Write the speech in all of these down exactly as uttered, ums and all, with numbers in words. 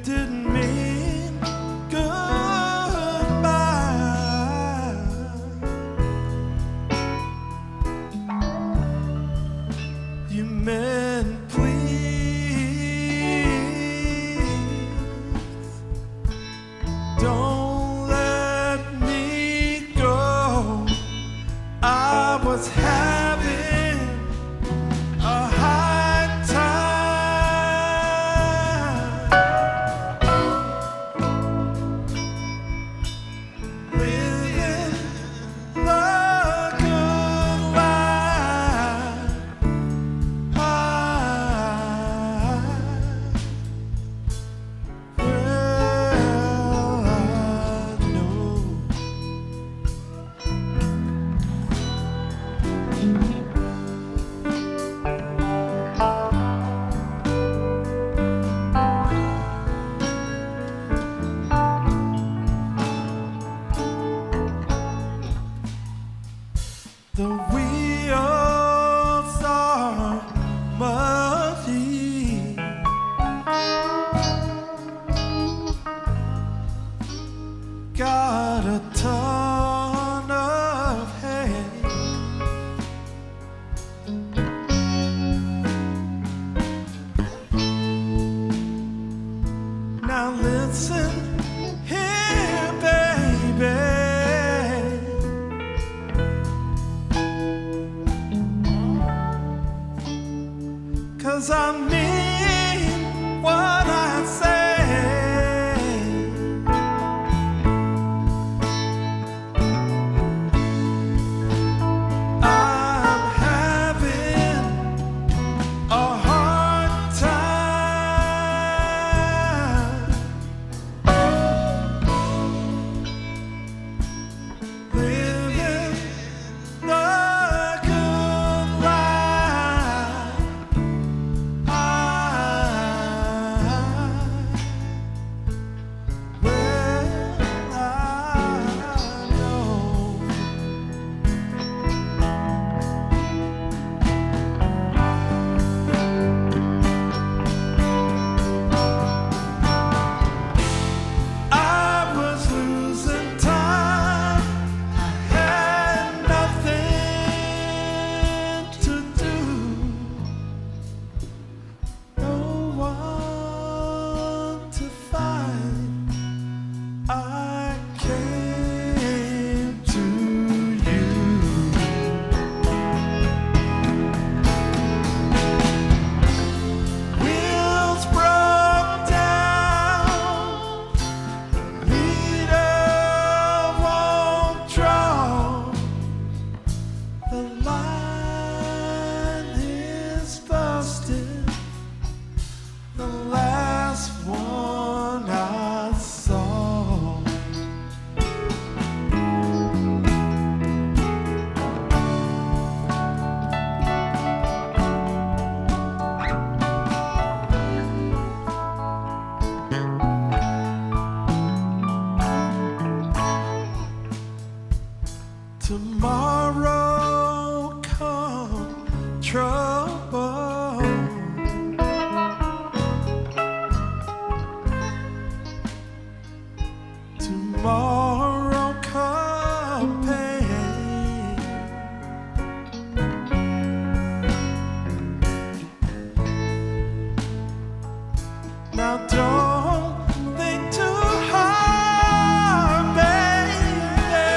didn't mean goodbye. You meant please. Don't let me go. I was having a high time, living the good life. I, well, I know. The wheels are muddy. Got a ton of hay. Now listen here, baby. 'Cause I mean what I say. I'm having a hard time, living the good life. I, well, I know. I was losing time. I had nothing to do. No one to find. I came to you. Wheels broke down. Leader won't draw. The line is busted. The last one I saw. Tomorrow come trouble. Tomorrow come pain. Now don't think too hard, baby.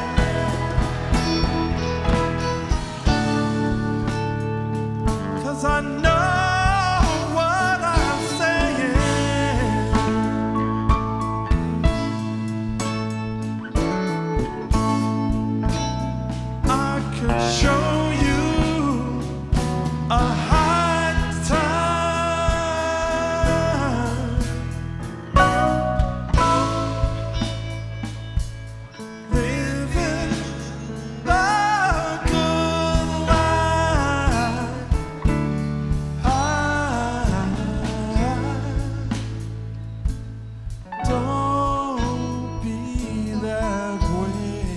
'Cause I know what I'm saying. I could show you a hard time, living the good life. I don't be that way.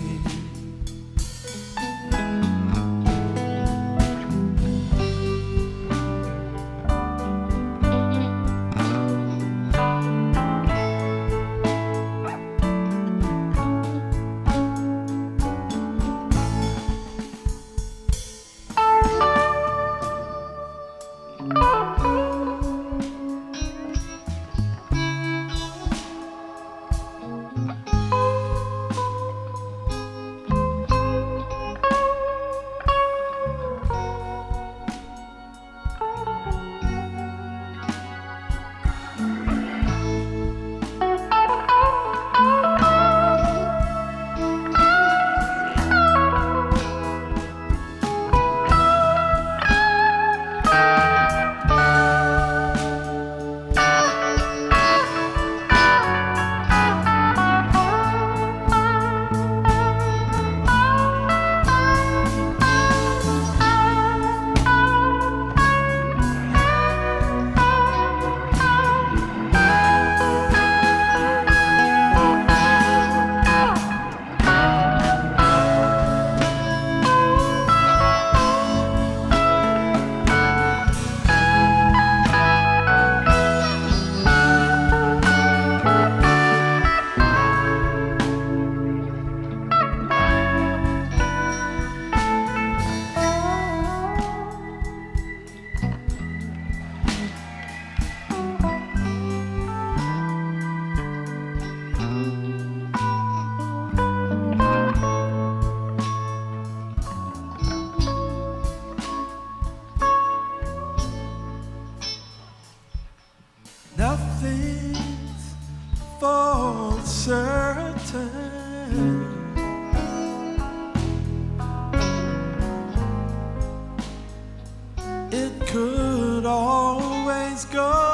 certain it could always go